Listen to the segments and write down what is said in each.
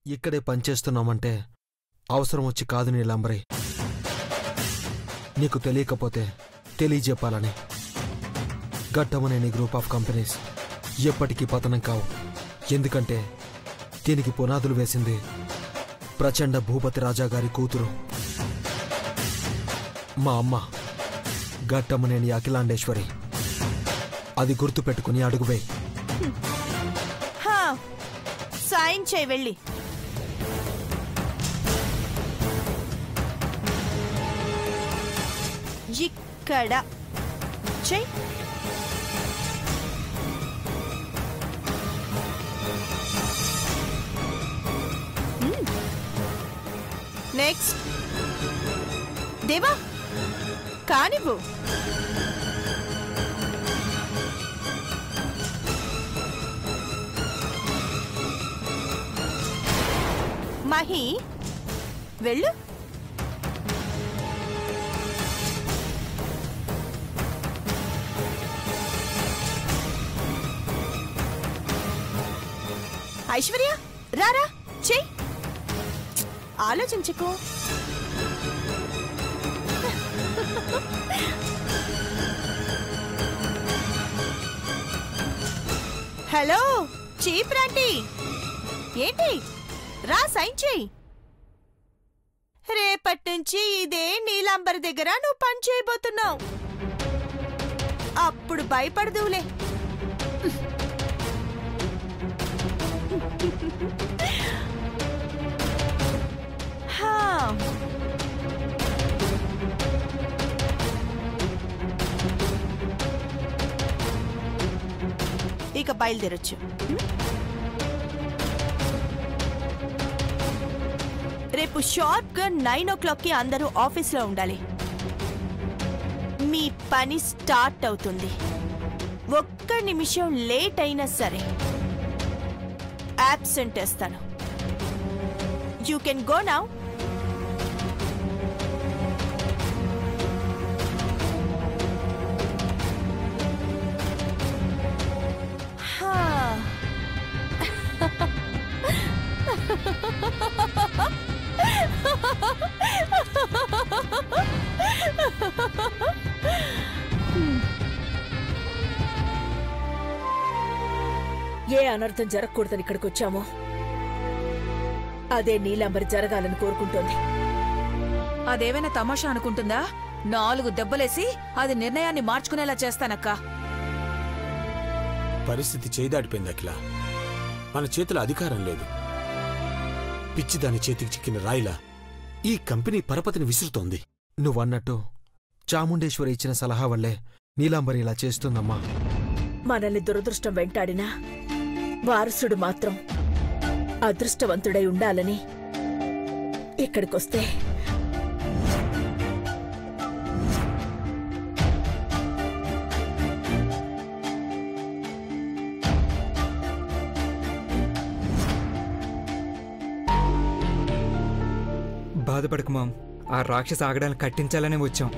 ఇక్కడే పనిచేస్తున్నామంటే అవసరం వచ్చి కాదు నీలాంబరి, నీకు తెలియకపోతే తెలియజెప్పాలని. ఘట్టమనేని గ్రూప్ ఆఫ్ కంపెనీస్ ఎప్పటికీ పతనం కావు. ఎందుకంటే దీనికి పునాదులు వేసింది ప్రచండ భూపతి రాజా గారి కూతురు, మా అమ్మ ఘట్టమనేని అఖిలాండేశ్వరి. అది గుర్తుపెట్టుకుని అడుగువే. సాయం చేయి వెళ్ళి. ఇక్కడ చెయ్. నెక్స్ట్ దేవా కానివ్వు. మహి వెళ్ళు. ఐశ్వర్య రారా చెయ్. ఆలోచించుకో. హలో చీప్ రాంటి, ఏంటి రా సైన్ చెయ్యి. రేపటి నుంచి ఇదే నీలాంబరి దగ్గర నువ్వు పని చేయబోతున్నావు. అప్పుడు భయపడదువులే. ఇక బయలుదేరొచ్చు. రేపు షార్ప్ గా 9 o'clock అందరూ ఆఫీస్లో ఉండాలి. మీ పని స్టార్ట్ అవుతుంది. ఒక్క నిమిషం లేట్ అయినా సరే యాబ్సెంట్ వేస్తాను. You can go now. ఏ అనర్థం జరగకూడదని ఇక్కడికి వచ్చామో అదే నీలాంబరి జరగాలని కోరుకుంటోంది. అదేమైనా తమాషా అనుకుంటుందా? 4 దెబ్బలేసి అది నిర్ణయాన్ని మార్చుకునేలా చేస్తానక్క. పరిస్థితి చేదాడిపోయింది అఖిల. మన చేతిలో అధికారం లేదు. పిచ్చి దాని చేతికి చిక్కిన రాయిలా ఈ కంపెనీ పరపతిని విసురుతోంది. నువ్వన్నట్టు చాముండేశ్వరి ఇచ్చిన సలహా వల్లే నీలాంబరి ఇలా చేస్తుందమ్మా. మనల్ని దురదృష్టం వెంటాడినా వారసుడు మాత్రం అదృష్టవంతుడై ఉండాలని ఇక్కడికొస్తే బాధపడకు మామ్, ఆ రాక్షస ఆగడాన్ని కట్టించాలనే వచ్చాం.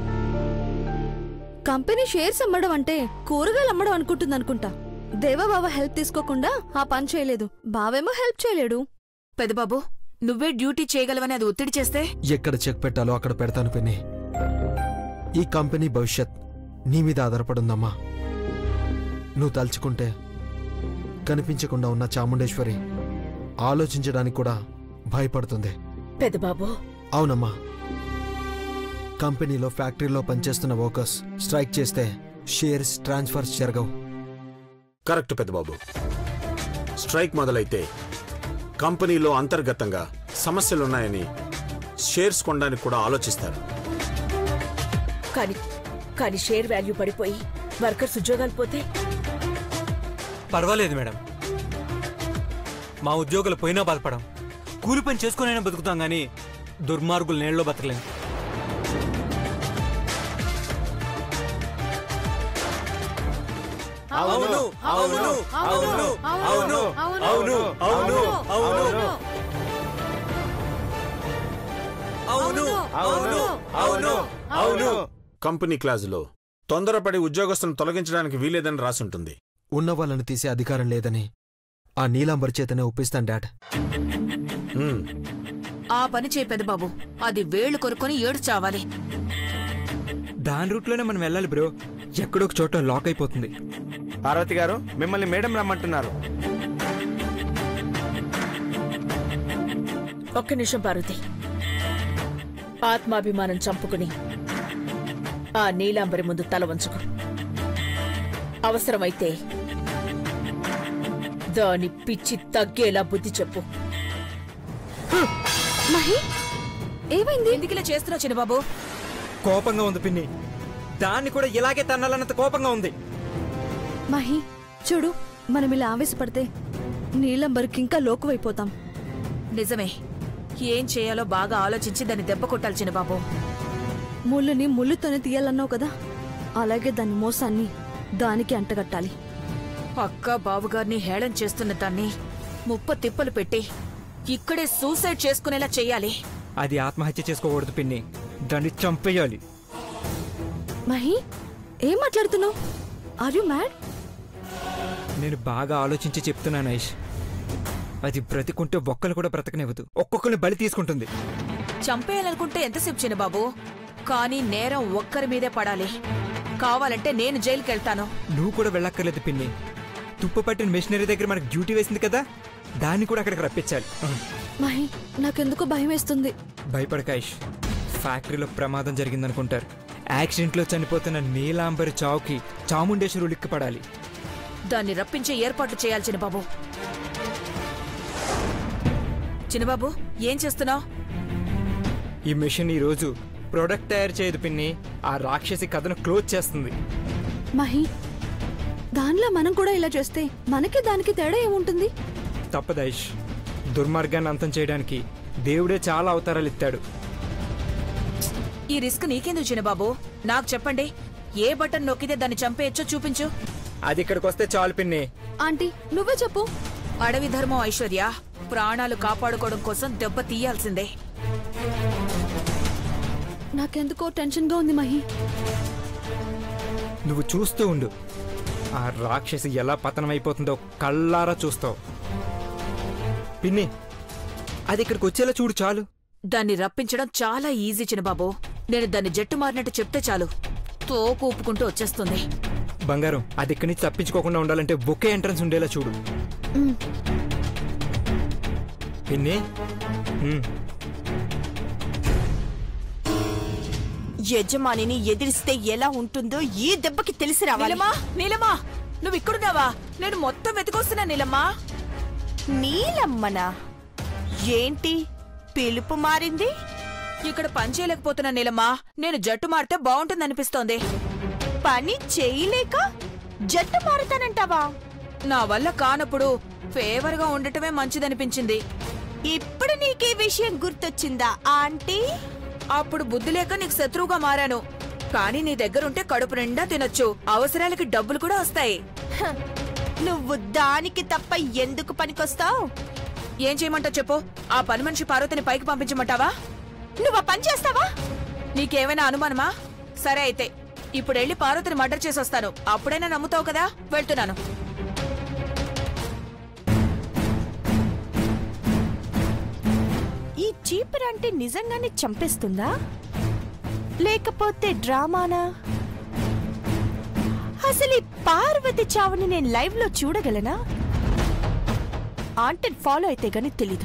కంపెనీ షేర్స్ అమ్మడం అంటే కూరగాయలు అమ్మడం అనుకుంటుందనుకుంటా. దేవబావ హెల్ప్ తీసుకోకుండా ఆ పని చేయలేదు. బావేమో హెల్ప్ చేయలేడు. పెద్దబాబు నువ్వే డ్యూటీ చేయగలవని అది ఒత్తిడి చేస్తే ఎక్కడ చెక్ పెట్టాలో అక్కడ పెడతాను పిన్ని. ఈ కంపెనీ భవిష్యత్ నీ మీద ఆధారపడుందమ్మా. నువ్వు తలుచుకుంటే కనిపించకుండా ఉన్న చాముండేశ్వరి ఆలోచించడానికి కూడా భయపడుతుంది. పెద్దబాబు అవునమ్మా. కంపెనీలో ఫ్యాక్టరీలో పనిచేస్తున్న వర్కర్స్ స్ట్రైక్ చేస్తే షేర్స్ ట్రాన్స్ఫర్స్ జరగవు. కరెక్ట్ పెద్దబాబు. స్ట్రైక్ మొదలైతే కంపెనీలో అంతర్గతంగా సమస్యలున్నాయని షేర్స్ కొనడానికి కూడా ఆలోచిస్తారు. కానీ షేర్ వాల్యూ పడిపోయి వర్కర్స్ ఉద్యోగాలు పోతే పర్వాలేదు మేడం, మా ఉద్యోగులు పోయినా బాధపడం. కూలి పని చేసుకునైనా బతుకుతాం గానీ దుర్మార్గులు నేళ్ళలో బతకలేం. అవును అవును అవును అవును అవును అవును అవును అవును అవును అవును అవును. కంపెనీ క్లాజులో తొందరపడి ఉద్యోగస్తులను తొలగించడానికి వీలేదని రాసుంటుంది. ఉన్న వాళ్ళని తీసే అధికారం లేదని ఆ నీలాంబర్ చేతనే ఒప్పిస్తాను డాడ్. ఆ పని చేయి పెద్దబాబు. అది వేళ్లు కొరుకొని ఏడు చావాలి. దాని రూట్లోనే మనం వెళ్ళాలి బ్రో. ఎక్కడో ఒక చోట లాక్ అయిపోతుంది. పార్వతి గారు, మిమ్మల్ని మేడం రమ్మంటున్నారు. ఒక్క నిమిషం పార్వతి. ఆత్మాభిమానం చంపుకుని ఆ నీలాంబరి ముందు తల వంచుకు. అవసరమైతే దాని పిచ్చి తగ్గేలా బుద్ధి చెప్పు. మహి ఏమైంది? ఎందుకిలా చేస్తున్నావు చిన్నబాబు? కోపంగా ఉంది పిన్ని. దాన్ని కూడా ఇలాగే తన్నాలన్నంత కోపంగా ఉంది. మహి చూడు, మనం ఇలా ఆవేశపడితే నీలంబరికి ఇంకా లోకువైపోతాం. నిజమే. ఏం చేయాలో బాగా ఆలోచించి దాన్ని దెబ్బ కొట్టాలి చిన్నబాబు. ముళ్ళుని ముళ్ళుతోనే తీయాలన్నావు కదా, అలాగే దాని మోసాన్ని దానికి అంటగట్టాలి. అక్క బావుగారిని హేళన చేస్తున్న దాన్ని ముప్ప తిప్పలు పెట్టి ఇక్కడే సూసైడ్ చేసుకునేలా చెయ్యాలి. అది ఆత్మహత్య చేసుకోకూడదు పిన్ని. దాన్ని చంపేయాలి. మహి ఏం మాట్లాడుతున్నావు? Are you mad? నేను బాగా ఆలోచించి చెప్తున్నాను ఐష్. అది బ్రతికుంటే ఒక్కరు కూడా బ్రతకనివ్వదు. ఒక్కొక్కరిని బలి తీసుకుంటుంది. చంపేయాలనుకుంటే ఎంతసేపు చిన్నబాబు? కానీ నేరం ఒక్కరి మీదే పడాలి. కావాలంటే నేను జైలుకి వెళ్తాను. నువ్వు కూడా వెళ్ళక్కర్లేదు పిన్ని. తుప్పు పట్టిన మిషనరీ దగ్గర మనకు డ్యూటీ వేసింది కదా, దాన్ని కూడా అక్కడికి రప్పించాలి. మహి నాకెందుకు భయం వేస్తుంది. భయపడక ఐష్. ఫ్యాక్టరీలో ప్రమాదం జరిగిందనుకుంటారు. యాక్సిడెంట్లో చనిపోతున్న నీలాంబరి చావుకి చాముండేశ్వరుడు లిక్కిపడాలి. దాన్ని రప్పించే ఏర్పాట్లు చేయాలి చిన్నబాబు. చిన్నబాబు ఏం చేస్తున్నావు? ఈ మిషన్ ఈ రోజు ప్రొడక్ట్ తయారు చేయదు పిన్ని. ఆ రాక్షసి కథను క్లోజ్ చేస్తుంది. మహి దానిలో మనం కూడా ఇలా చేస్తే మనకి దానికి తేడా ఏముంటుంది? తప్పదు ఐష్. దుర్మార్గాన్ని అంతం చేయడానికి దేవుడే చాలా అవతారాలు ఎత్తాడు. ఈ రిస్క్ నీకెందుకు చిన్నబాబు? నాకు చెప్పండి, ఏ బటన్ నొక్కితే దాన్ని చంపేయచ్చో చూపించు. అది ఇక్కడికి వస్తే చాలు పిన్ని. ఆంటీ నువ్వే చెప్పు. అడవి ధర్మం ఐశ్వర్య. ప్రాణాలు కాపాడుకోవడం కోసం దెబ్బ తీయాల్సిందే. నాకెందుకో టెన్షన్గా ఉంది మహి. నువ్వు చూస్తూ ఉండు. ఆ రాక్షసి ఎలా పతనమైపోతుందో కళ్ళారా చూస్తావు. పిన్ని అది ఇక్కడికి వచ్చేలా చూడు చాలు. దాన్ని రప్పించడం చాలా ఈజీ చిన్నబాబు. నేను దాన్ని జట్టు మారినట్టు చెప్తే చాలు, తోకు ఊపుకుంటూ వచ్చేస్తుంది. బంగారం, అది ఇక్కడి నుంచి తప్పించుకోకుండా ఉండాలంటే ఒకే ఎంట్రన్స్ ఉండేలా చూడు. పిన్ని యజమానిని ఎదిరిస్తే ఎలా ఉంటుందో ఈ దెబ్బకి తెలిసి రావాలి. నీలమ్మా, నీలమ్మా, నువ్వు ఇక్కడున్నావా? నేను మొత్తం వెతుకొస్తున్నా నీలమ్మా. నీలమ్మనా? ఏంటి పిలుపు మారింది? ఇక్కడ పని చేయలేకపోతున్నా నీలమ్మా. నేను జట్టు మారితే బాగుంటుందనిపిస్తోంది. పని చేయలేక జట్టు మారుతానంటావా? నా వల్ల కానప్పుడు ఫేవర్ గా ఉండటమే మంచిదనిపించింది. ఇప్పుడు నీకే విషయం గుర్తొచ్చిందా ఆంటీ? అప్పుడు బుద్ధి లేక నీకు శత్రువుగా మారాను. కానీ నీ దగ్గరుంటే కడుపు నిండా తినొచ్చు, అవసరాలకి డబ్బులు కూడా వస్తాయి. నువ్వు దానికి తప్ప ఎందుకు పనికొస్తావు? ఏం చేయమంటావు చెప్పు? ఆ పని మనిషి పార్వతిని పైకి పంపించమంటావా? నువ్వు ఆ పని చేస్తావా? నీకేమైనా అనుమానమా? సరే అయితే ఇప్పుడు వెళ్ళి పార్వతిని మర్డర్ చేసి వస్తాను. అప్పుడైనా నమ్ముతావు కదా? వెళ్తున్నాను. ఈ చీపర్ అంటే నిజంగానే చంపేస్తుందా లేకపోతే డ్రామానా? అసలు ఈ పార్వతి చావుని నేను లైవ్ లో చూడగలనా? ఆంటీని ఫాలో అయితే గానీ తెలీదు.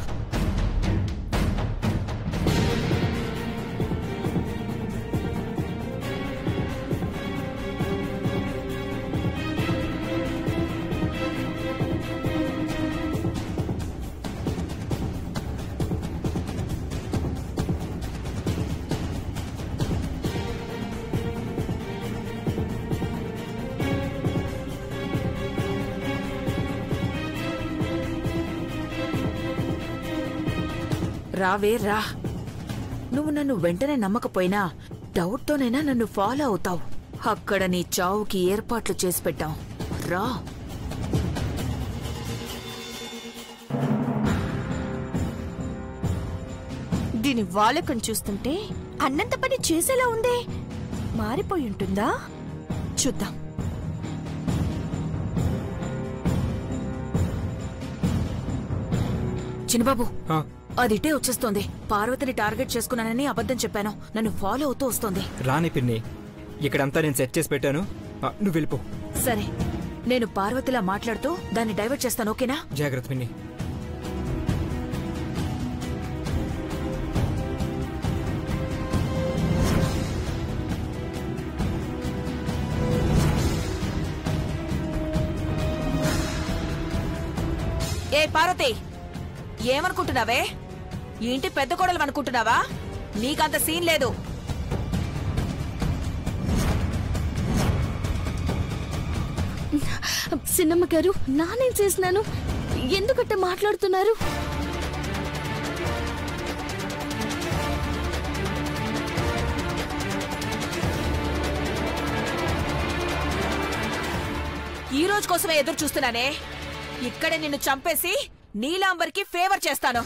రావే రా. నువ్వు నన్ను వెంటనే నమ్మకపోయినా డౌట్తోనైనా నన్ను ఫాలో అవుతావు. అక్కడ నీ చావుకి ఏర్పాట్లు చేసి పెట్టాం. రా. దీని వాలకం చూస్తుంటే అన్నంత పని చేసేలా ఉందే. మారిపోయి ఉంటుందా? చూద్దాం. చిన్నబాబు ఆ, అదిటే వచ్చేస్తోంది. పార్వతిని టార్గెట్ చేసుకున్నానని అబద్ధం చెప్పాను. నన్ను ఫాలో అవుతూ వస్తోంది. రాని పిన్ని, ఇక్కడంతా నేను సెట్ చేసి పెట్టాను. నువ్వు వెళ్ళిపో. సరే, నేను పార్వతిలా మాట్లాడుతూ దాన్ని డైవర్ట్ చేస్తాను, ఓకేనా? జాగ్రత్త పిన్ని. ఏ పార్వతి, ఏమనుకుంటున్నావే? ఇంటి పెద్ద కోడలు అనుకుంటున్నావా? నీకంత సీన్ లేదు. సిన్నమ్మ గారు, నానేం చేసినాను? ఎందుకట్ట మాట్లాడుతున్నారు? ఈ రోజు కోసమే ఎదురు చూస్తున్నానే. ఇక్కడే నిన్ను చంపేసి నీలాంబర్కి ఫేవర్ చేస్తాను.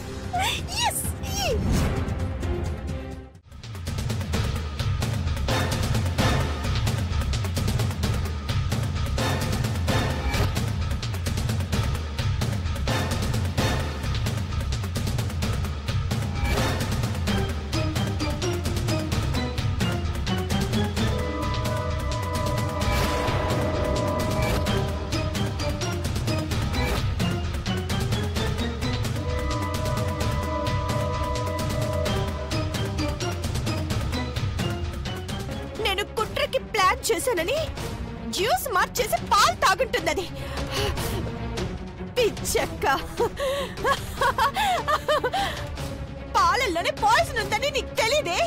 నేను కుట్రకి ప్లాన్ చేశానని జ్యూస్ మార్చేసి పాలు తాగుంటుందని. పిచ్చక్క, పాలల్లోనే పాయిజన్ ఉందని నీకు తెలీదే?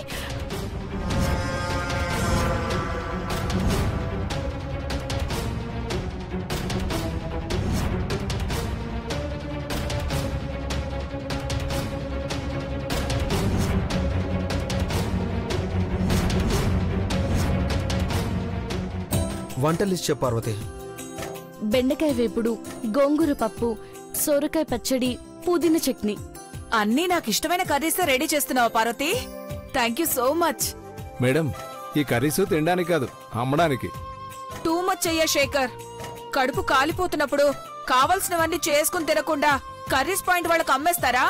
వంట లిస్ట్ చెప్పు పార్వతి. బెండకాయ వేపుడు, గోంగూర పప్పు, సోరకాయ పచ్చడి, పుదీనా చట్నీ. అన్నీ నాకు ఇష్టమైన కర్రీస్ రెడీ చేస్తున్నావా Parvati? Thank you so much. Madam, ఈ కర్రీస్ తినడానికి కాదు, అమ్మడానికి. టూ మచ్ అయ్యా శేఖర్. కడుపు కాలిపోతున్నప్పుడు కావలసినవన్నీ చేసుకుని తినకుండా కర్రీస్ పాయింట్ వాళ్ళకు అమ్మేస్తారా?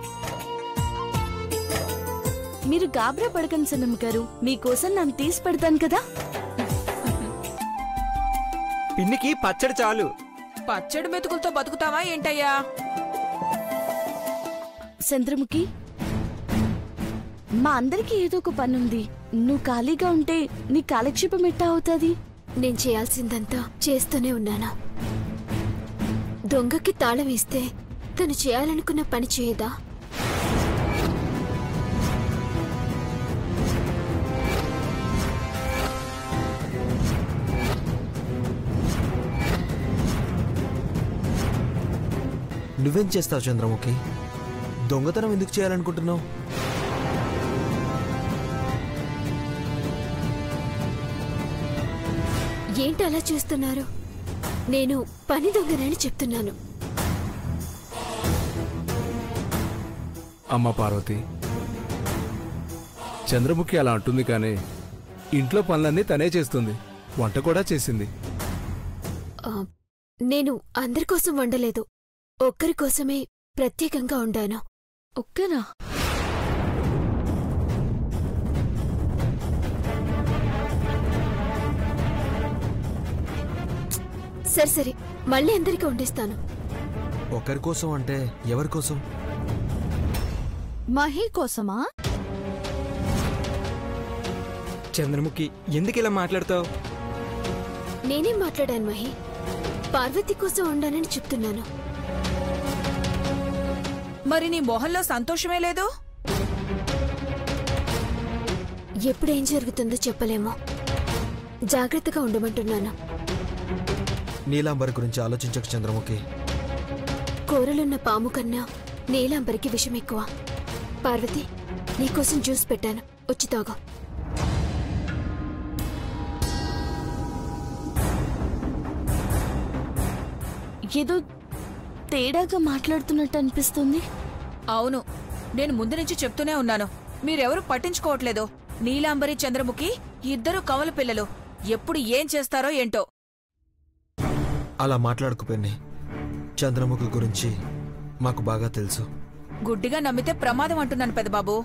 మీరు గాబరా పడకండి సిన్నమ్మ గారు, మీకోసం నేను తీసి పెడతాను కదా. పిన్నికి పచ్చడి చాలు. పచ్చడి మెతుకులతో బతుకుతావా ఏంటయ్యా? చంద్రముఖి, మా అందరికీ ఏదో ఒక పనుంది. నువ్వు ఖాళీగా ఉంటే నీ కాలక్షేపం ఎట్టా అవుతుంది? నేను చేయాల్సిందంతా చేస్తూనే ఉన్నాను. దొంగకి తాళం వేస్తే తను చేయాలనుకున్న పని చేయదా? నువ్వేం చేస్తావు చంద్రముఖి? దొంగతనం ఎందుకు చేయాలనుకుంటున్నావు? ఏంటి అలా చూస్తున్నారు? నేను పని దొంగనని చెప్తున్నాను. అమ్మ పార్వతి, చంద్రముఖి అలా అంటుంది కానీ ఇంట్లో పనులన్నీ తనే చేస్తుంది. వంట కూడా చేసింది. నేను అందరి కోసం వండలేదు, ఒక్కరి కోసమే ప్రత్యేకంగా వండాను. ఒక్కరా? సరే సరే, మళ్ళీ అందరికీ వండిస్తాను. ఒకరి కోసం అంటే ఎవరి కోసం? మహి కోసమా? చంద్రముఖి, ఎందుకు ఇలా మాట్లాడతావు? నేనేం మాట్లాడాను మహి? పార్వతి కోసం వండానని చెప్తున్నాను. మరి నీ మొహంలో సంతోషమే లేదు? ఎప్పుడేం జరుగుతుందో చెప్పలేమో. జాగ్రత్తగా ఉండమంటున్నాను. నీలాంబరి గురించి ఆలోచించక చంద్రముఖి. కూరలున్న పాము కన్నా నీలాంబరికి విషం ఎక్కువ. పార్వతి, నీకోసం జ్యూస్ పెట్టాను, వచ్చి తాగు. ఏదో తేడాగా మాట్లాడుతున్నట్టు అనిపిస్తుంది. అవును, నేను ముందు నుంచి చెప్తూనే ఉన్నాను, మీరెవరూ పట్టించుకోవట్లేదు. నీలాంబరి, చంద్రముఖి ఇద్దరు కవల పిల్లలు. ఎప్పుడు ఏం చేస్తారో ఏంటో. అలా మాట్లాడుకుపోయినాయి. చంద్రముఖి గురించి మాకు బాగా తెలుసు. గుడ్డిగా నమ్మితే ప్రమాదం అంటున్నాను పెద్దబాబు.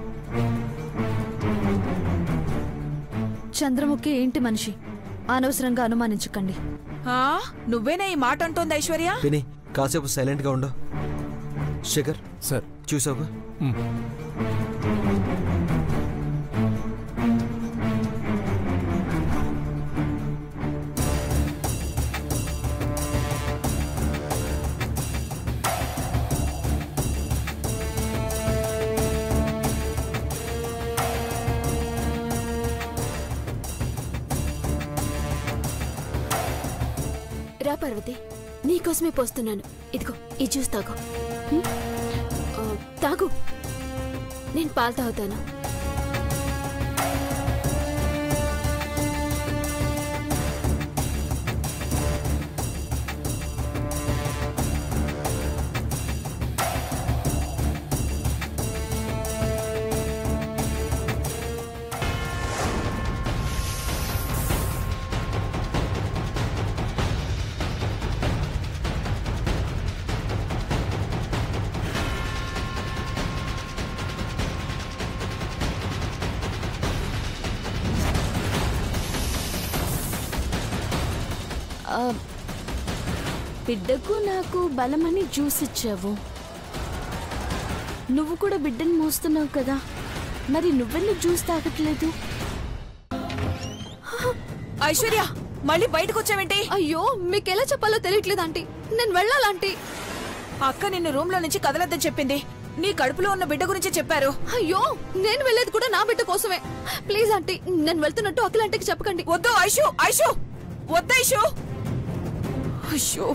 చంద్రముఖి ఏంటి మనిషి, అనవసరంగా అనుమానించకండి. నువ్వేనా ఈ మాట అంటోంది ఐశ్వర్య? విని కాసేపు సైలెంట్ గా ఉండు. శేఖర్ సార్ చూసావుగా? రా పార్వతి, నీకోసమే పోస్తున్నాను. ఇదిగో ఈ జ్యూస్ తాగు. తాగు, నేను పాలు తాగుతాను. బిడ్డకు నాకు బలమని జ్యూస్ ఇచ్చావు. నువ్వు కూడా బిడ్డను మోస్తున్నావు కదా, మరి నువ్వెందుకు జ్యూస్ తాగట్లేదు? ఐశ్వర్య, మళ్ళీ బయటకు వచ్చావేంటి? అయ్యో, మీకెలా చెప్పాలో తెలియట్లేదు ఆంటీ. నేను వెళ్ళాలంటీ. అక్క నిన్ను రూమ్ లో నుంచి కదలొద్దని చెప్పింది. నీ కడుపులో ఉన్న బిడ్డ గురించి చెప్పారు. అయ్యో, నేను వెళ్ళేది కూడా నా బిడ్డ కోసమే. ప్లీజ్ ఆంటీ, నేను వెళ్తున్నట్టు అఖిల్ ఆంటీకి చెప్పకండి. వద్దు ఐషు, ఐషు వద్దు ఐషు. అయ్యో,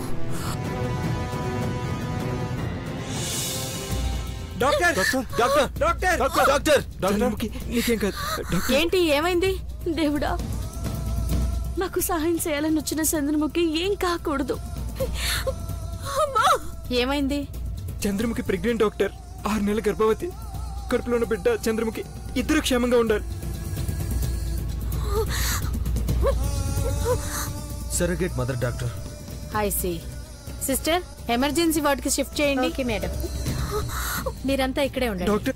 doctor doctor doctor doctor doctor నీకేం కాదు. ఏంటి, ఏమైంది? దేవుడా, నాకు సహాయం చేయాలని వచ్చిన చంద్రముఖి ఏం కాకూడదు. ఏమైంది? Chandramukhi pregnant doctor. 6 నెలల గర్భవతి. కడుపులో ఉన్న బిడ్డ చంద్రముఖి, ఇద్దరు క్షేమంగా ఉండాలి. Surrogate mother doctor. IC sister, emergency వార్డుకి షిఫ్ట్ చేయండి. ఓకే మేడం, మీరంతా ఇక్కడే ఉండండి. డాక్టర్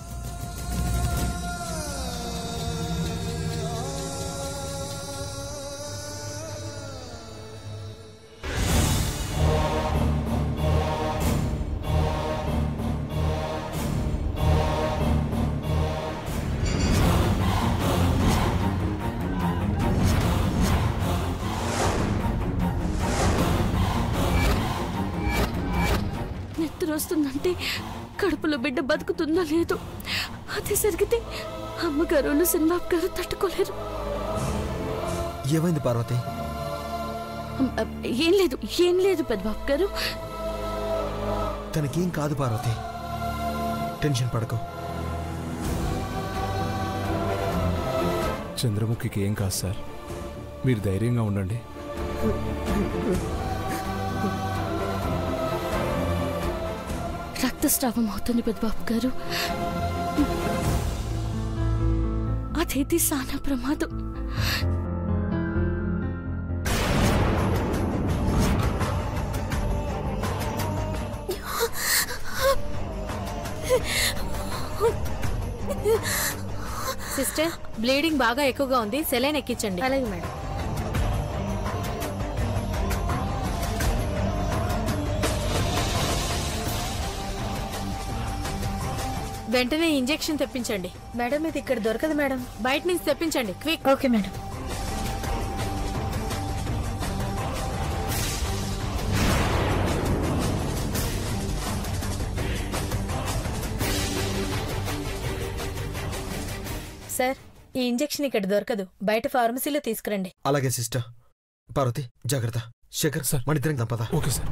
వస్తుందంటే కడుపులో బిడ్డ బతుకుతుందో లేదు. అదే జరిగితే అమ్మగారు సినిమాబ్ గారు తట్టుకోలేరు. ఏమైంది పార్వతి? ఏం లేదు, ఏం లేదు పెద్దబాబు గారు. తనకేం కాదు పార్వతి, టెన్షన్ పడకు. చంద్రముఖికి ఏం కాదు సార్, మీరు ధైర్యంగా ఉండండి. రక్తస్రావం అవుతుంది పెద్దబాబు గారు. అదేది సానా ప్రమాదం. సిస్టర్, బ్లీడింగ్ బాగా ఎక్కువగా ఉంది, సెలైన్ ఎక్కించండి. అలాగే మేడం. వెంటనే ఇంజెక్షన్ తెప్పించండి. మేడం, ఇది ఇక్కడ దొరకదు మేడం, బయట నుంచి తెప్పించండి, క్విక్. Okay madam. సార్, ఈ ఇంజెక్షన్ ఇక్కడ దొరకదు, బయట ఫార్మసీలో తీసుకురండి. అలాగే సిస్టర్. పార్వతి జాగ్రత్త. శేఖర్ సార్, మన ఇద్దరం దంపదా. Okay sir.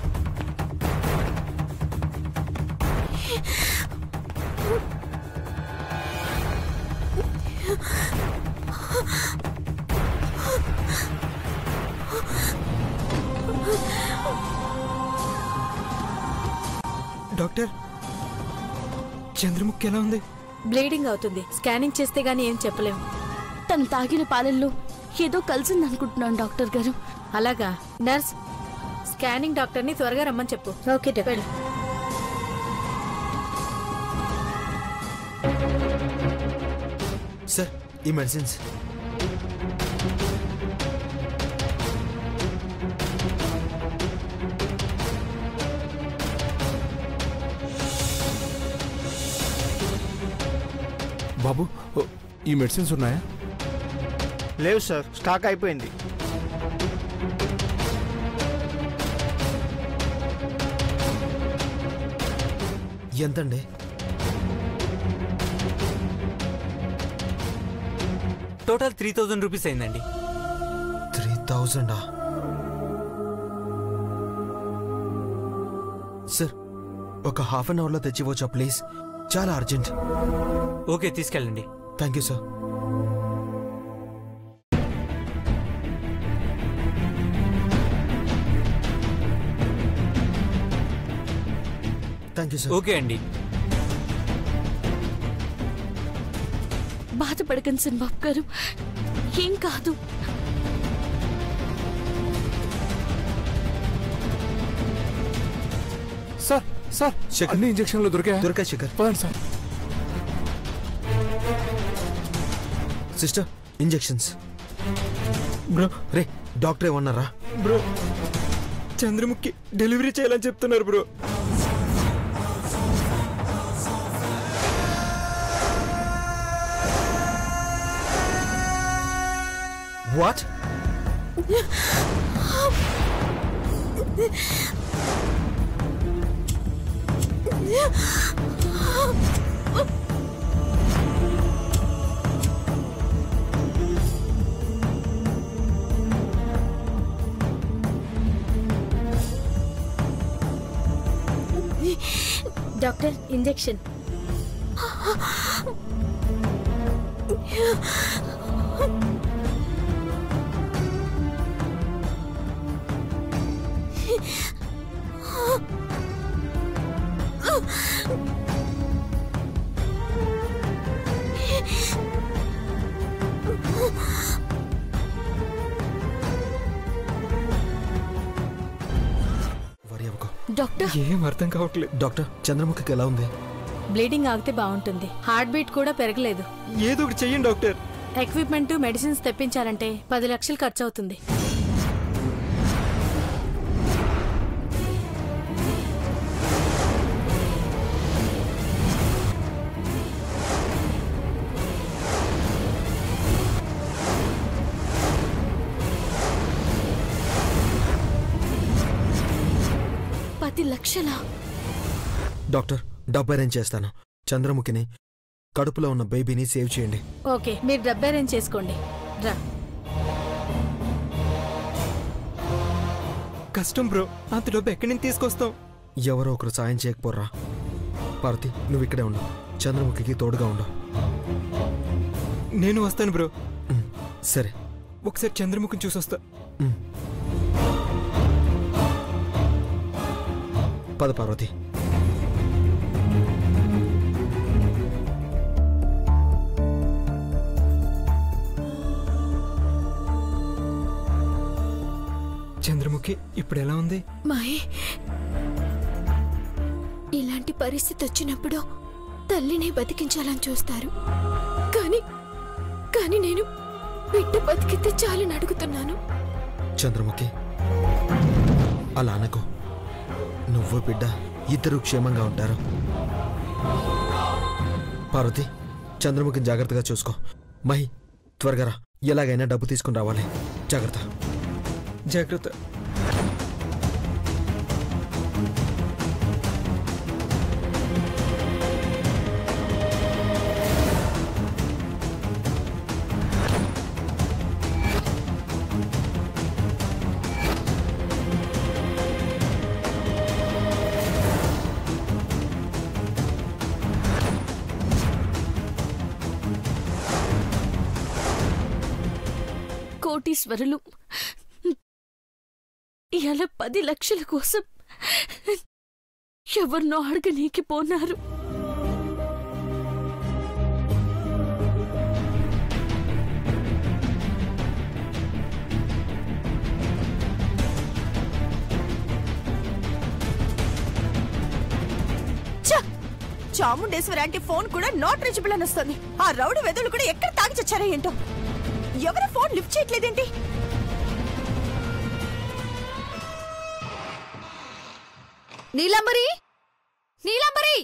డాక్టర్, చంద్రముఖి ఎలా ఉంది? బ్లీడింగ్ అవుతుంది, స్కానింగ్ చేస్తే గానీ ఏం చెప్పలేము. తను తాగిన పాలల్లో ఏదో కలిసిందనుకుంటున్నాను డాక్టర్ గారు. అలాగా? నర్స్, స్కానింగ్ డాక్టర్ని త్వరగా రమ్మని చెప్పు. Okay doctor. సార్ ఈ మెడిసిన్స్. బాబు ఈ మెడిసిన్స్ ఉన్నాయా? లేవు సార్, స్టాక్ అయిపోయింది. ఎంతండి? టోటల్ 3000 రూపీస్ అయిందండి. 3000? సార్ ఒక హాఫ్ అన్ అవర్లో తెచ్చివచ్చా ప్లీజ్? చాలా అర్జెంట్. ఓకే, తీసుకెళ్ళండి. Thank you sir. Thank you sir. Okay అండి. బాధపడకండి సన్బాబు గారు, ఏం కాదు. సార్ సార్ అన్ని ఇంజక్షన్లు దొరికాయి శేఖర్. పదండి సార్. Sister injections. బ్రో రే డాక్టర్ ఏమన్నారా? బ్రో చంద్రముఖి డెలివరీ చేయాలని చెప్తున్నారు bro. What? Doctor injection. Doctor ఏం అర్థం కావట్లేదు. డాక్టర్ చంద్రముఖికి ఎలా ఉంది? బ్లీడింగ్ ఆగితే బాగుంటుంది. హార్ట్ బీట్ కూడా పెరగలేదు. ఏదో ఒకటి చెయ్యండి డాక్టర్. ఎక్విప్మెంట్ మెడిసిన్స్ తెప్పించాలంటే 10 లక్షలు ఖర్చు అవుతుంది. డాక్టర్ డబ్బు అరేంజ్ చేస్తాను. చంద్రముఖిని, కడుపులో ఉన్న బేబీని సేవ్ చేయండి. ఓకే, మీరు డబ్బు అరేంజ్ చేసుకోండి. రా. కష్టం బ్రో, అంత డబ్బు ఎక్కడి నుంచి తీసుకొస్తాం? ఎవరో ఒకరు సాయం చేయకపోర్రా. పార్వతి నువ్వు ఇక్కడే ఉండు, చంద్రముఖికి తోడుగా ఉండు. నేను వస్తాను బ్రో. సరే, ఒకసారి చంద్రముఖిని చూసొస్తా. పద పార్వతి. చంద్రముఖి ఇప్పుడు ఎలా ఉంది? మాయ్, ఇలాంటి పరిస్థితి వచ్చినప్పుడు తల్లిని బతికించాలని చూస్తారు. కానీ నేను బిడ్డ బతికితే చాలని అడుగుతున్నాను. చంద్రముఖి అలా అనకు. నువ్వు బిడ్డ ఇద్దరు క్షేమంగా ఉంటారు. పార్వతి చంద్రముఖిని జాగ్రత్తగా చూసుకో. మహి త్వరగా రా, ఎలాగైనా డబ్బు తీసుకుని రావాలి. జాగ్రత్త జాగ్రత్త. కోటీశ్వరులు ఇలా 10 లక్షల కోసం ఎవరినో అడగనీకి పోనారు. చాముండేశ్వరి ఆంటీ ఫోన్ కూడా నాట్ రీచబుల్ అని వస్తుంది. ఆ రౌడీ వెదలు కూడా ఎక్కడ తాగి చచ్చారో ఏంటో. ఎవరు ఫోన్ లిఫ్ట్ చేయట్లేదేంటి? నీలంబరి, నీలంబరి,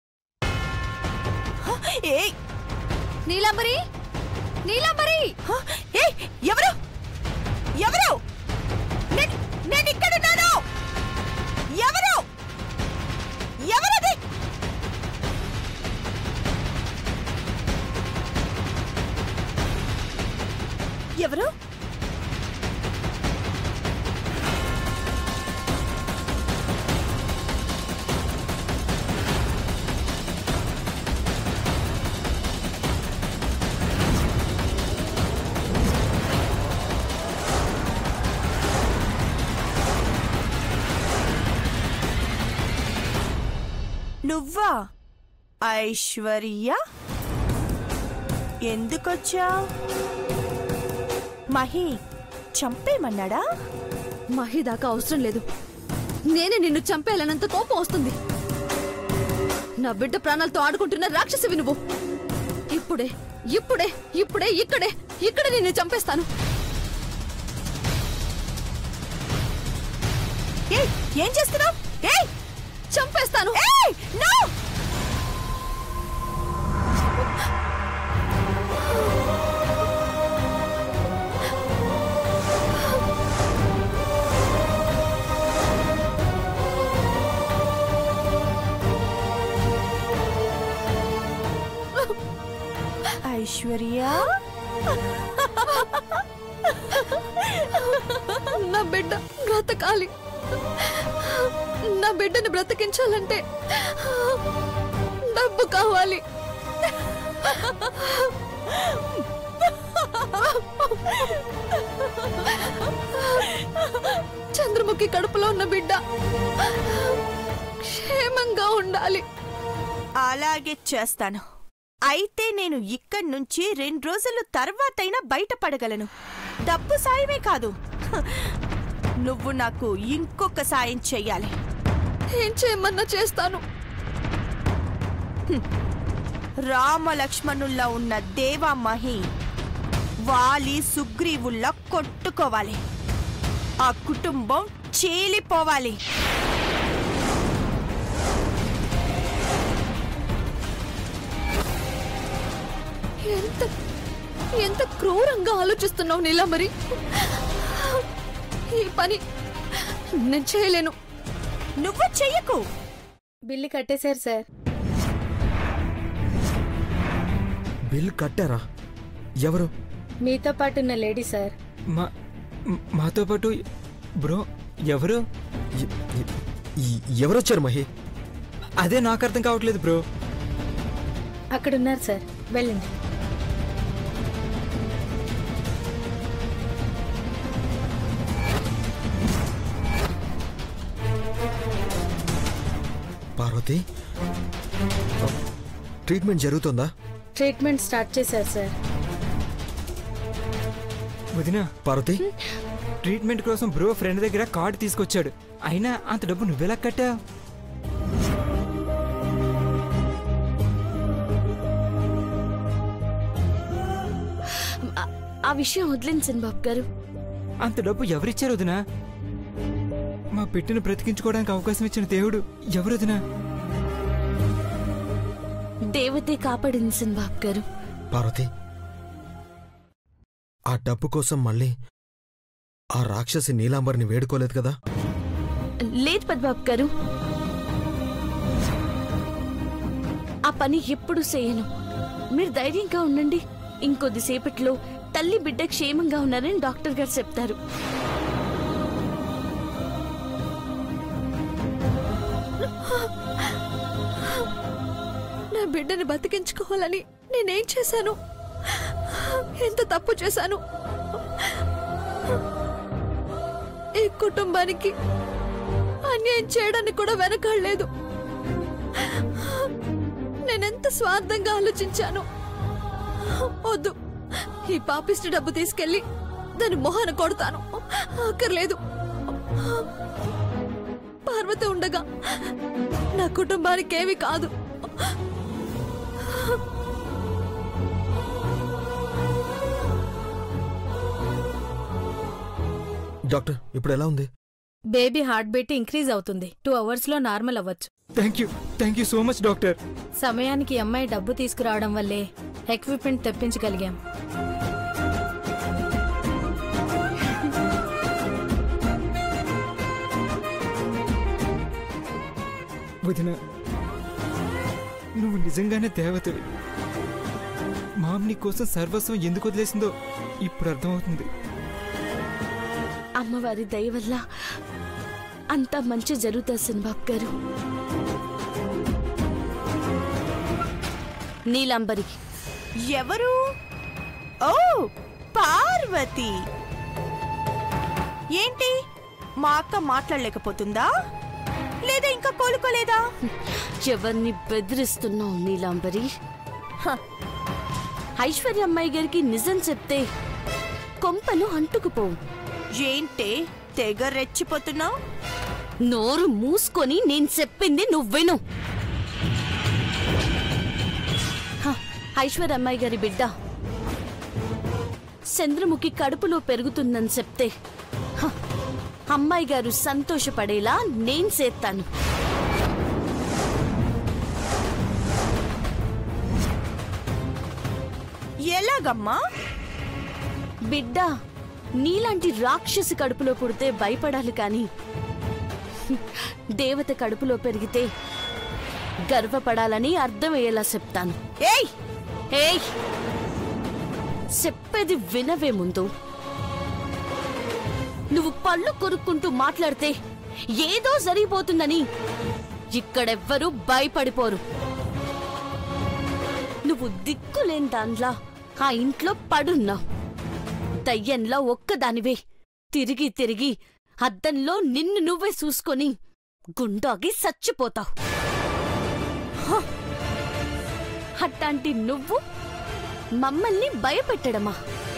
ఏయ్ నీలంబరి, నీలంబరి, ఏయ్ ఎవరు ఎవరు? నేను ఇక్కడున్నాను. ఎవరు ఎవరది? ఎవరు? నువ్వా ఐశ్వర్య? ఎందుకొచ్చా? మహి చంపేమన్నాడా? మహి దాకా అవసరం లేదు. నేనే నిన్ను చంపేయాలన్నంత కోపం వస్తుంది. నా బిడ్డ ప్రాణాలతో ఆడుకుంటున్న రాక్షసివి నువ్వు. ఇప్పుడే ఇప్పుడే ఇప్పుడే ఇక్కడే నిన్ను చంపేస్తాను. ఏం చేస్తున్నావు? చంపేస్తాను. ఐశ్వర్య, నా బిడ్డ బ్రతకాలి. నా బిడ్డను బ్రతికించాలంటే డబ్బు కావాలి. చంద్రముఖి కడుపులో ఉన్న బిడ్డ క్షేమంగా ఉండాలి. అలాగే చేస్తాను. అయితే నేను ఇక్కడి నుంచి 2 రోజుల తర్వాతైనా బయటపడగలను. డబ్బు సాయమే కాదు, నువ్వు నాకు ఇంకొక సాయం చెయ్యాలి. ఏం చేయమన్నా చేస్తాను. రామలక్ష్మణుల్లా ఉన్న దేవామహి వాలి సుగ్రీవుల్లా కొట్టుకోవాలి. ఆ కుటుంబం చీలిపోవాలి. ఎంత క్రూరంగా ఆలోచిస్తున్నావు నీలాంబరి. ఈ పని నేను చేయలేను. నువ్వు చెయ్యకు. బిల్లు కట్టేశారు సార్. బిల్ కట్టారా? ఎవరు? మీతో పాటు ఉన్న లేడీ సార్. మాతో పాటు బ్రో ఎవరు? ఎవరొచ్చారు మహి? అదే నాకు అర్థం కావట్లేదు బ్రో. అక్కడున్నారు సార్, వెళ్ళండి. పార్వతి, ట్రీట్మెంట్ జరుగుతుందా? ట్రీట్మెంట్ స్టార్ట్ చేశారు సార్. వదినా, పార్వతి, ట్రీట్మెంట్ కోసం బ్రో ఫ్రెండ్ దగ్గర కార్డు తీసుకొచ్చాడు. అయినా అంత డబ్బు నువ్వెలా కట్టావు? ఆ విషయం వదిలించండి బాబు గారు. అంత డబ్బు ఎవరిచ్చారు వదినా? మా పెట్టిన బ్రతికించుకోవడానికి అవకాశం ఇచ్చిన దేవుడు ఎవరు వదినా? దేవతే కాపాడింది బాబు గారు. పార్వతి, ఆ డబ్బు కోసం మళ్ళీ ఆ రాక్షసి నీలాంబరిని వేడుకోలేదు కదా? లేదు పద్బాబు గారు, ఆ పని ఎప్పుడు చేయను. మీరు ధైర్యంగా ఉండండి. ఇంకొద్దిసేపట్లో తల్లి బిడ్డ క్షేమంగా ఉన్నారని డాక్టర్ గారు చెప్తారు. నా బిడ్డని బతికించుకోవాలని నేనేం చేశాను? ఎంత తప్పు చేశాను? ఈ కుటుంబానికి అన్యాయం చేయడానికి కూడా వెనకాడలేదు. నేనెంత స్వార్థంగా ఆలోచించాను. వద్దు, ఈ పాపిష్టి డబ్బు తీసుకెళ్లి దాని మొహాన కొడతాను. అక్కర్లేదు. పార్వతి ఉండగా నా కుటుంబానికి ఏమీ కాదు. డాక్టర్ ఇప్పుడు ఎలా ఉంది? బేబీ హార్ట్ బీట్ ఇంక్రీజ్ అవుతుంది. 2 hours లో నార్మల్ అవ్వచ్చు. Thank you so much doctor. సమయానికి అమ్మాయి డబ్బు తీసుకురావడం వల్లే ఎక్విప్మెంట్ తెప్పించగలిగాం. వదిన, నువ్వు నిజంగానే దేవతవి. మామ్ నీ కోసం సర్వస్వం ఎందుకు వదిలేసిందో ఇప్పుడు అర్థమవుతుంది. అమ్మవారి దయ వల్ల అంతా మంచి జరుగుతుంది సిన్బాబ్ గారు. నీలాంబరి ఎవరు? ఓ పార్వతి. ఏంటి మా అక్క మాట్లాడలేకపోతుందా లేదా ఇంకా కోలుకోలేదా? ఎవరిని బెదిరిస్తున్నావు నీలాంబరి? ఐశ్వర్య అమ్మాయి గారికి నిజం చెప్తే కొంపను అంటుకుపోవు. ఏంటే తెగ రెచ్చిపోతున్నావు? నోరు మూసుకొని నేను చెప్పింది నువ్వెను. ఐశ్వర్య అమ్మాయి గారి బిడ్డ చంద్రముఖి కడుపులో పెరుగుతుందని చెప్తే అమ్మాయి గారు సంతోషపడేలా నేను చేస్తాను. ఎలాగమ్మా? బిడ్డ నీలాంటి రాక్షసి కడుపులో పుడితే భయపడాలి కాని దేవత కడుపులో పెరిగితే గర్వపడాలని అర్థమయ్యేలా చెప్తాను. ఏయ్ ఏయ్ చెప్పేది వినవే ముందు. నువ్వు పళ్ళు కొరుక్కుంటూ మాట్లాడితే ఏదో జరిగిపోతుందని ఇక్కడెవ్వరూ భయపడిపోరు. నువ్వు దిక్కులేని దానిలా ఆ ఇంట్లో పడున్నావు. దయ్యంలా ఒక్కదానివే తిరిగి తిరిగి అద్దంలో నిన్ను నువ్వే చూసుకొని గుండాగి చచ్చిపోతావు. అట్లాంటి నువ్వు మమ్మల్ని భయపెట్టడమా?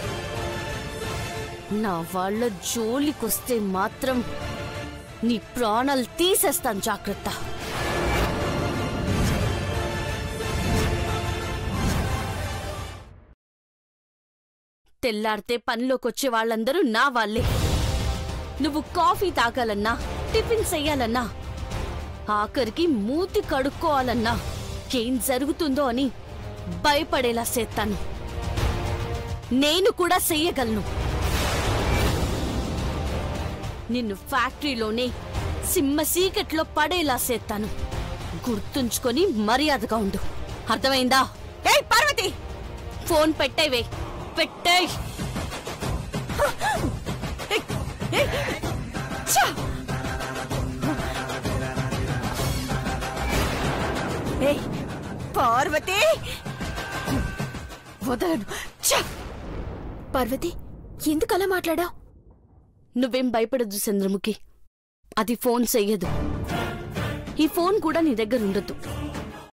నా వాళ్ళ జోలికొస్తే మాత్రం నీ ప్రాణాలు తీసేస్తాను, జాగ్రత్త. తెల్లారితే పనిలోకొచ్చే వాళ్ళందరూ నా వాళ్ళే. నువ్వు కాఫీ తాగాలన్నా, టిఫిన్ చెయ్యాలన్నా, ఆఖరికి మూతి కడుక్కోవాలన్నా ఏం జరుగుతుందో అని భయపడేలా చేస్తాను. నేను కూడా చెయ్యగలను. నిన్ను ఫ్యాక్టరీలోనే సింహ సీకెట్లో పడేలా చేస్తాను. గుర్తుంచుకొని మర్యాదగా ఉండు, అర్థమైందా? ఏయ్ పార్వతి, ఫోన్ పెట్టేవే, పెట్టేయ్. ఏయ్ పార్వతి, వదలను. పార్వతి, ఎందుకు అలా మాట్లాడావు? నువ్వేం భయపడద్దు చంద్రముఖి. అది ఫోన్ చెయ్యదు. ఈ ఫోన్ కూడా నీ దగ్గర ఉండదు.